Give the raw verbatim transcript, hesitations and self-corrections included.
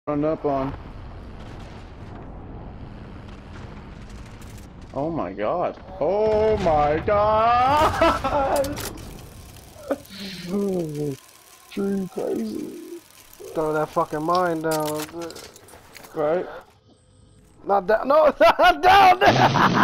Run up on. Oh my god. Oh my god! Tree crazy. Throw that fucking mine down. Right? Not down. No, not down there!